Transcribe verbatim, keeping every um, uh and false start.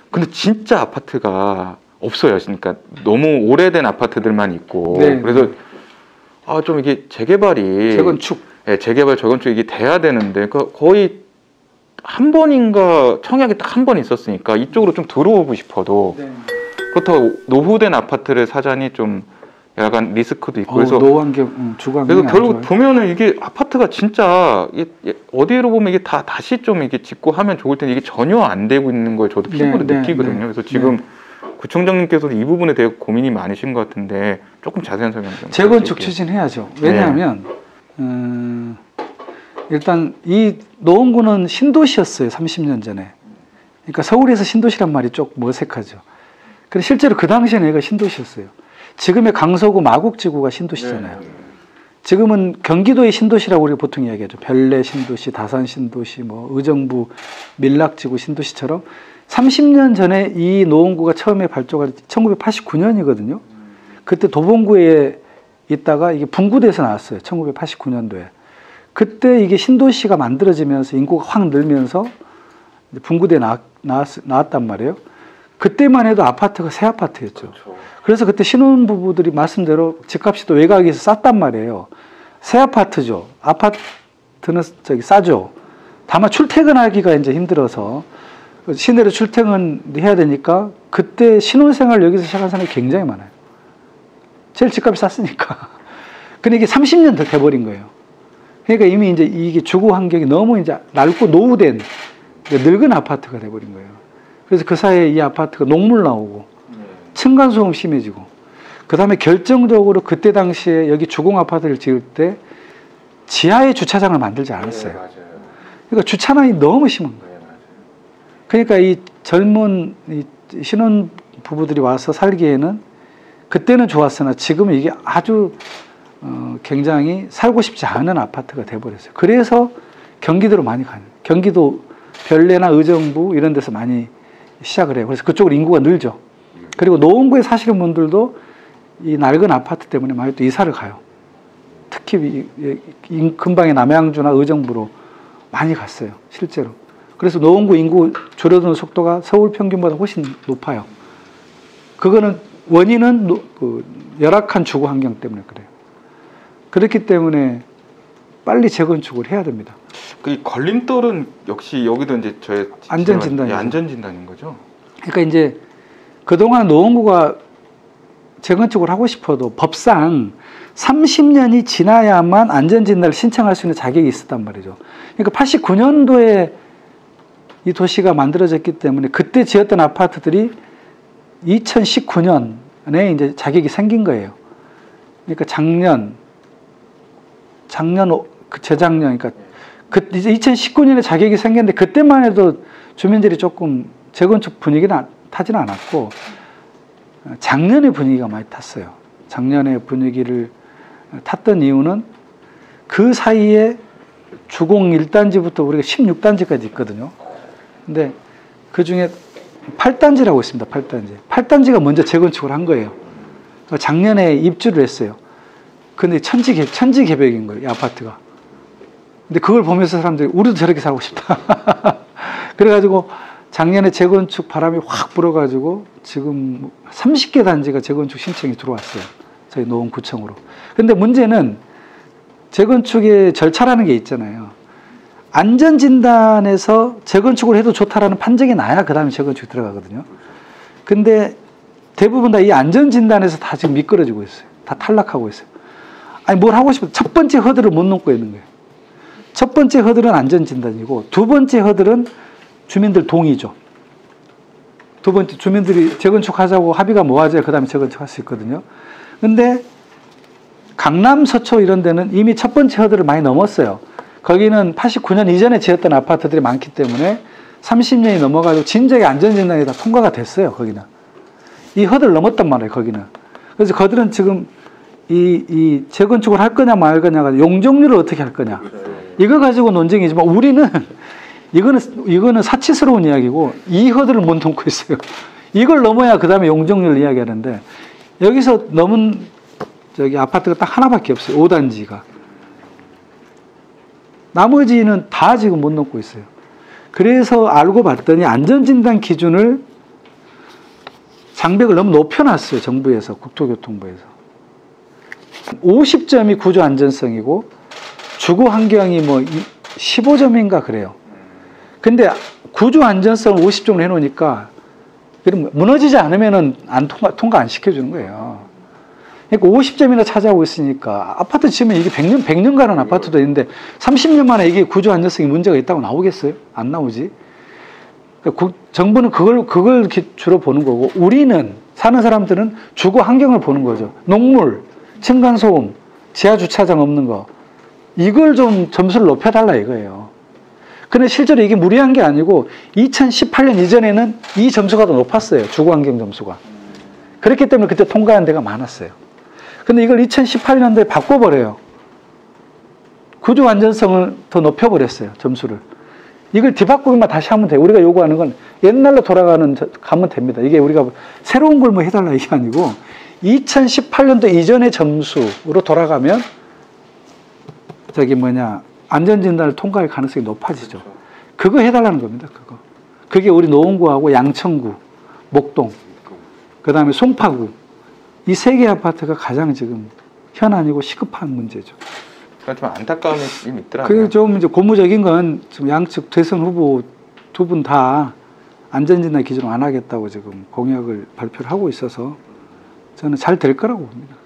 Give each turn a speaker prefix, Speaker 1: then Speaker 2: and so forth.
Speaker 1: 근데 진짜 아파트가 없어요. 그러니까 너무 오래된 아파트들만 있고 네. 그래서 아, 좀 이게 재개발이
Speaker 2: 재건축,
Speaker 1: 예, 재개발 재건축 이게 돼야 되는데 그 거의 한 번인가 청약이 딱 한 번 있었으니까 이쪽으로 좀 들어오고 싶어도 네. 그렇다고 노후된 아파트를 사자니 좀 약간 리스크도 있고
Speaker 2: 어,
Speaker 1: 그래서
Speaker 2: 노환경, 음, 주거
Speaker 1: 그래서 결국 보면은 이게 아파트가 진짜 이게 어디로 보면 이게 다 다시 좀 이게 짓고 하면 좋을 텐데 이게 전혀 안 되고 있는 걸 저도 피부로 네, 느끼거든요. 네, 그래서 지금 네. 구청장님께서도 이 부분에 대해 고민이 많으신 것 같은데 조금 자세한 설명 좀
Speaker 2: 재건축 추진해야죠. 왜냐하면 네. 음, 일단 이 노원구는 신도시였어요. 삼십 년 전에. 그러니까 서울에서 신도시란 말이 조금 어색하죠. 그런데 실제로 그 당시에는 얘가 신도시였어요. 지금의 강서구 마곡지구가 신도시잖아요. 네. 지금은 경기도의 신도시라고 우리가 보통 이야기하죠. 별내 신도시, 다산 신도시, 뭐 의정부, 밀락지구 신도시처럼 삼십 년 전에 이 노원구가 처음에 발족한 천구백팔십구 년이거든요. 그때 도봉구에 있다가 이게 분구돼서 나왔어요. 천구백팔십구 년도에. 그때 이게 신도시가 만들어지면서 인구가 확 늘면서 분구대에 나왔, 나왔, 나왔단 말이에요. 그때만 해도 아파트가 새 아파트였죠. 그렇죠. 그래서 그때 신혼부부들이 말씀대로 집값이 또 외곽에서 쌌단 말이에요. 새 아파트죠. 아파트는 저기 싸죠. 다만 출퇴근하기가 이제 힘들어서 시내로 출퇴근해야 되니까 그때 신혼생활 여기서 시작한 사람이 굉장히 많아요. 제일 집값이 쌌으니까. 근데 이게 삼십 년 더 돼버린 거예요. 그러니까 이미 이제 이게 주거 환경이 너무 이제 낡고 노후된 늙은 아파트가 돼버린 거예요. 그래서 그 사이에 이 아파트가 녹물 나오고 층간소음 심해지고 그 다음에 결정적으로 그때 당시에 여기 주공 아파트를 지을 때 지하에 주차장을 만들지 않았어요. 네, 그러니까 주차난이 너무 심한 거예요. 네, 그러니까 이 젊은 이 신혼 부부들이 와서 살기에는 그때는 좋았으나 지금은 이게 아주 어, 굉장히 살고 싶지 않은 아파트가 돼버렸어요. 그래서 경기도로 많이 가요. 경기도 별내나 의정부 이런 데서 많이 시작을 해요. 그래서 그쪽으로 인구가 늘죠. 그리고 노원구에 사시는 분들도 이 낡은 아파트 때문에 많이 또 이사를 가요. 특히 근방의 남양주나 의정부로 많이 갔어요. 실제로. 그래서 노원구 인구 줄어드는 속도가 서울 평균보다 훨씬 높아요. 그거는 원인은 노, 그 열악한 주거 환경 때문에 그래요. 그렇기 때문에 빨리 재건축을 해야 됩니다.
Speaker 1: 그 걸림돌은 역시 여기도 이제 저의
Speaker 2: 안전진단,
Speaker 1: 안전진단인 거죠.
Speaker 2: 그러니까 이제 그동안 노원구가 재건축을 하고 싶어도 법상 삼십 년이 지나야만 안전진단을 신청할 수 있는 자격이 있었단 말이죠. 그러니까 팔십구 년도에 이 도시가 만들어졌기 때문에 그때 지었던 아파트들이 이천십구 년에 이제 자격이 생긴 거예요. 그러니까 작년, 작년, 재작년, 그러니까 그 이제 이천십구 년에 자격이 생겼는데 그때만 해도 주민들이 조금 재건축 분위기는 타지는 않았고 작년에 분위기가 많이 탔어요. 작년에 분위기를 탔던 이유는 그 사이에 주공 일 단지부터 우리가 십육 단지까지 있거든요. 근데 그 중에 팔 단지라고 있습니다. 팔 단지. 팔 단지가 먼저 재건축을 한 거예요. 작년에 입주를 했어요. 근데 천지, 천지 개벽인 거예요. 이 아파트가. 근데 그걸 보면서 사람들이 우리도 저렇게 살고 싶다. 그래가지고 작년에 재건축 바람이 확 불어가지고 지금 삼십 개 단지가 재건축 신청이 들어왔어요. 저희 노원구청으로. 근데 문제는 재건축의 절차라는 게 있잖아요. 안전진단에서 재건축을 해도 좋다라는 판정이 나야 그 다음에 재건축이 들어가거든요. 근데 대부분 다 이 안전진단에서 다 지금 미끄러지고 있어요. 다 탈락하고 있어요. 아니 뭘 하고 싶어도 첫 번째 허들을 못 넘고 있는 거예요. 첫 번째 허들은 안전진단이고 두 번째 허들은 주민들 동의죠. 두 번째 주민들이 재건축하자고 합의가 모아져야 그 다음에 재건축할 수 있거든요. 근데 강남, 서초 이런 데는 이미 첫 번째 허들을 많이 넘었어요. 거기는 팔십구 년 이전에 지었던 아파트들이 많기 때문에 삼십 년이 넘어가지고 진작에 안전진단이 다 통과가 됐어요. 거기는. 이 허들을 넘었단 말이에요. 거기는. 그래서 그들은 지금 이, 이 재건축을 할 거냐 말 거냐가 용적률을 어떻게 할 거냐. 이거 가지고 논쟁이지만 우리는 이거는, 이거는 사치스러운 이야기고 이 허들을 못 넘고 있어요. 이걸 넘어야 그 다음에 용적률을 이야기하는데 여기서 넘은 저기 아파트가 딱 하나밖에 없어요. 오 단지가. 나머지는 다 지금 못 넘고 있어요. 그래서 알고 봤더니 안전진단 기준을 장벽을 너무 높여놨어요. 정부에서, 국토교통부에서. 오십 점이 구조 안전성이고 주거 환경이 뭐 십오 점인가 그래요. 근데 구조 안전성을 오십 점으로 해놓으니까 무너지지 않으면은 안 통과, 통과 안 시켜주는 거예요. 그러니까 오십 점이나 차지하고 있으니까 아파트 지으면 이게 백 년, 백 년 가는 아파트도 있는데 삼십 년 만에 이게 구조 안전성이 문제가 있다고 나오겠어요? 안 나오지. 그러니까 정부는 그걸, 그걸 주로 보는 거고, 우리는, 사는 사람들은 주거 환경을 보는 거죠. 농물, 층간소음, 지하주차장 없는 거. 이걸 좀 점수를 높여달라 이거예요. 근데 실제로 이게 무리한 게 아니고 이천십팔 년 이전에는 이 점수가 더 높았어요. 주거환경 점수가. 그렇기 때문에 그때 통과한 데가 많았어요. 근데 이걸 이천십팔 년도에 바꿔버려요. 구조 안전성을 더 높여버렸어요. 점수를. 이걸 뒤바꾸기만 다시 하면 돼요. 우리가 요구하는 건 옛날로 돌아가는, 가면 됩니다. 이게 우리가 새로운 걸 뭐 해달라 이게 아니고 이천십팔 년도 이전의 점수로 돌아가면 저기 뭐냐, 안전진단을 통과할 가능성이 높아지죠. 그거 해달라는 겁니다. 그거. 그게 우리 노원구하고 양천구, 목동, 그 다음에 송파구, 이 세 개 아파트가 가장 지금 현안이고 시급한 문제죠.
Speaker 1: 좀 안타까움이 있더라고요.
Speaker 2: 그 좀 이제 고무적인 건 지금 양측 대선 후보 두 분 다 안전진단 기준을 안 하겠다고 지금 공약을 발표를 하고 있어서 저는 잘 될 거라고 봅니다.